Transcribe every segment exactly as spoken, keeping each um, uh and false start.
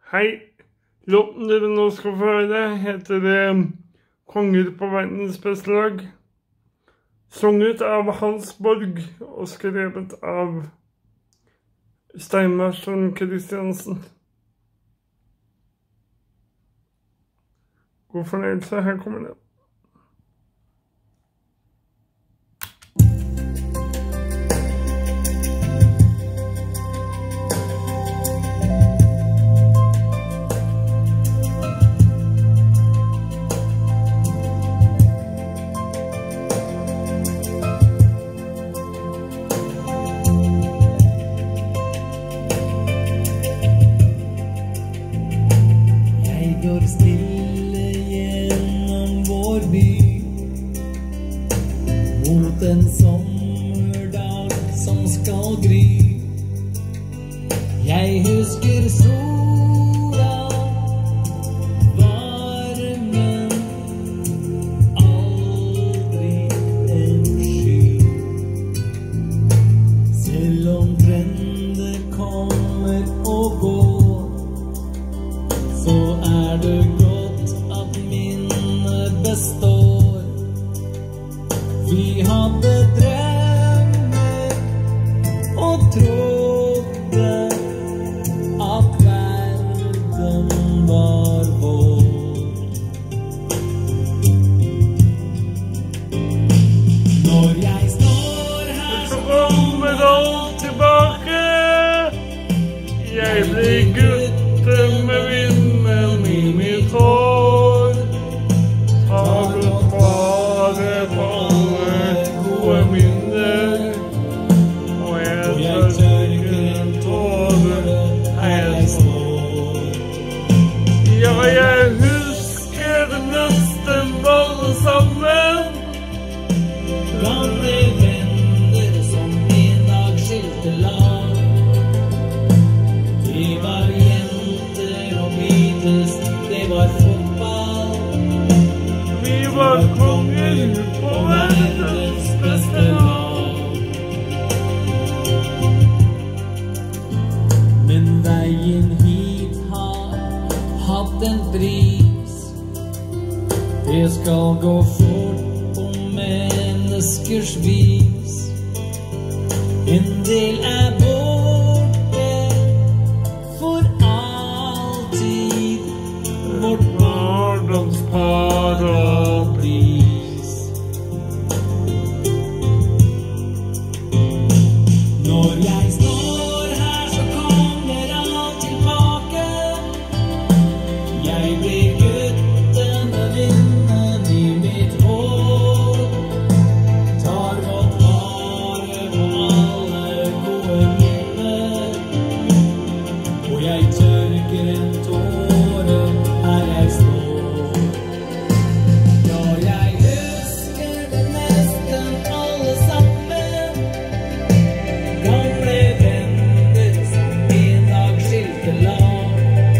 Hei, låten dere nå skal få høre heter um, Konger på verdens beste lag. Sunget av Hans Borg og skrevet av Steinar som Kristiansen. God fornøyelse, her kommer det. Går stille gjennom vår by mot en sommerdag som skal gry. Jeg husker sola, varmen, aldri en sky. Selv om trender kommer og går, så er det godt at minnet består. Vi hadde drømmer og trodde at verden var vår. Når jeg står her, så kommer alt tilbake. Jeg blir gutten med vinden i mitt hår. Tar godt vare på alle gode minner, og jeg tørker en tåre her jeg står. Ja, jeg husker nesten alle sammen. gamle venner som en dag skilte lag. De var jenter og Beatles, det var fotball. Vi var konger på verdens beste lag. Men veien hit har hatt en pris. Det skal gå fort på menneskers vis. En del er borte for alltid. Vårt barndoms paradis. Når jeg står her, så kommer alt tilbake. Jeg blir gutten med vinden i mitt hår. Tar godt vare på alle gode minner, og jeg tørker en tåre her jeg står. Ja, jeg husker det nesten alle sammen. Gamle venner som en dag skilte lag.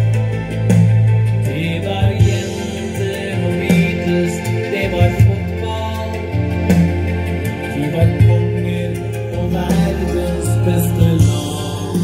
De var jenter og Beatles, det var fotball. Vi var konger på verdens beste lag.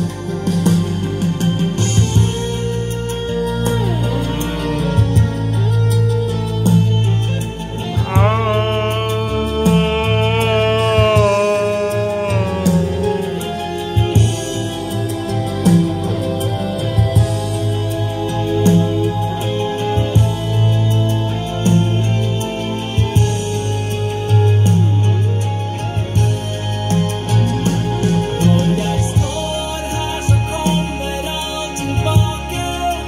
Når jeg står her, så kommer alt tilbake.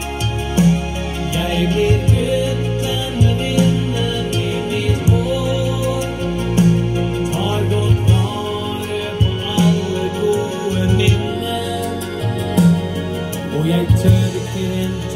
Jeg blir gutten med vinden i mitt hår. Tar godt vare på alle gode minner, og jeg tørker en